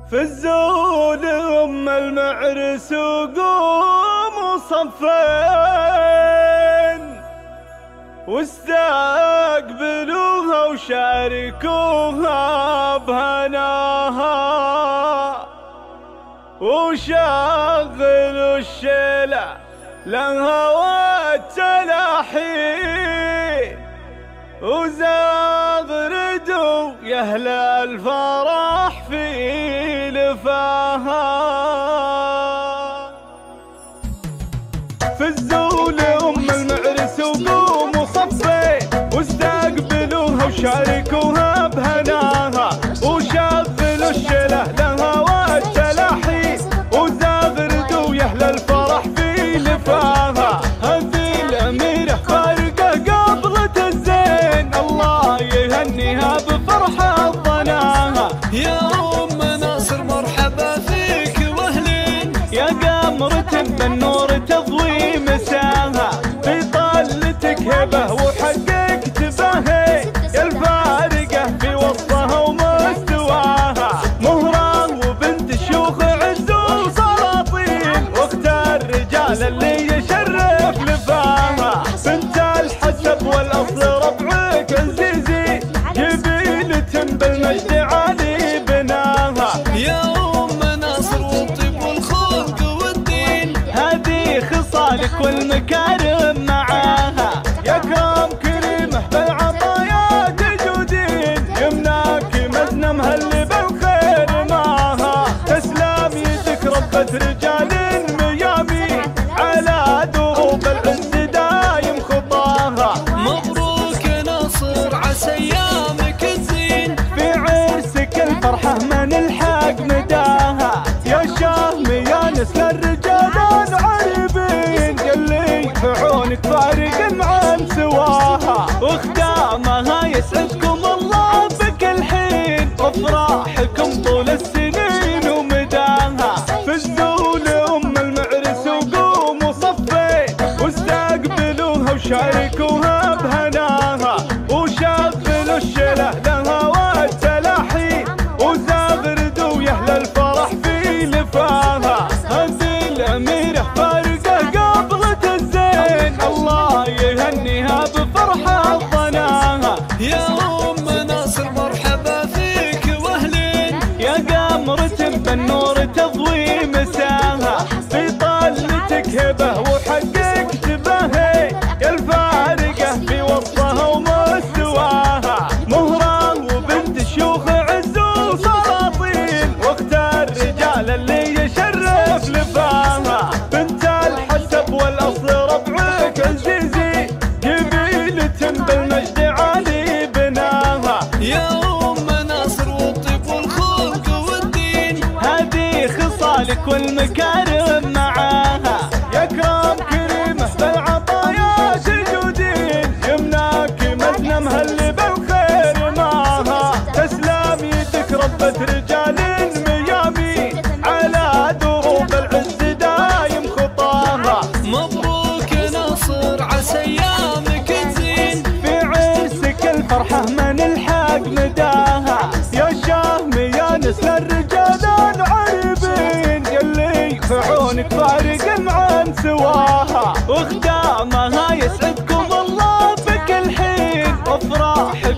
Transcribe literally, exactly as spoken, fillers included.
في الزول ام المعرس وقوموا صفين واستقبلوها وشاركوها بهناها وشغلوا الشلع لها والتلاحين وزغردوا يا اهل الفرح في لفاها. في الزول ام المعرس وقوموا صفين واستقبلوها وشاركوها بهناها وشغلوا الشله لها والتلاحين وزغردوا يا اهل الفرح في لفاها. هذه الاميره فارقه قبلة الزين الله يهنيها بفرحه ظناها. يا ام ناصر مرحبا فيك واهلين يا قمرة بالنور تضوي مساها في طلتك هبه وحققت بهي يا الفارقه في وسطها ومستواها. مهره وبنت شيوخ عز وسلاطين واختار رجال اللي يشرف لفاها. بنت الحسب والاصل ربعك عزيزي جبيلة بالمجد عالي بناها. يا ام ناصر والطيب والخلق والدين هذه خصالك والمكارم معاها. يا كرام كريمه بالعطايا تجودين يمناك مزنه مهلي بالخير معاها. تسلم يدك ربة رجال ميامين على دروب العز دايم خطاها. مبروك يا ناصر عسى ايامك تزين في عرسك الفرحه ما نلحق مداها. يا شام يا نسل الرجال العريبين يلي في عونك فارق عن سواها. وختامها يسعدكم الله بكل حين وافراحكم طول السنين ومداها. في الزول ام المعرس وقوموا صفين واستقبلوها وشاركوها بهناها وشغلوا الشله لها والتلاحين وزغردوا يا اهل الفرح في لفاها. هذه الاميره فارقه قبلة الزين الله يهنيها بفرحه ظناها. يا ام ناصر مرحبا فيك واهلين يا قمرة بالنور تضوي مساها في طلتك هبه وحققت بهي يا الفارقه في وسطها ومستواها. مهره وبنت شيوخ عز وسلاطين واختار رجال اللي يشرف لفاها. بنت الحسب والاصل ربعك عزيزي جبيلة بالمجد عالي بناها. يا ام ناصر والطيب والخلق والدين هذه خصالك والمكارم معاها. يا كرام كريمه بالعطايا تجودين يمناك مزنه مهلي بالخير معاها. تسلم يدك ربة رجال ميامين على دروب العز دايم خطاها. مبروك يا ناصر عسى ايامك تزين في عرسك الفرحه ما نلحق مداها. يا شام يا نسل الرجال العريبين يلي في عونك فارق عن سواها. وختامها يسعدكم الله بكل حين وافراحك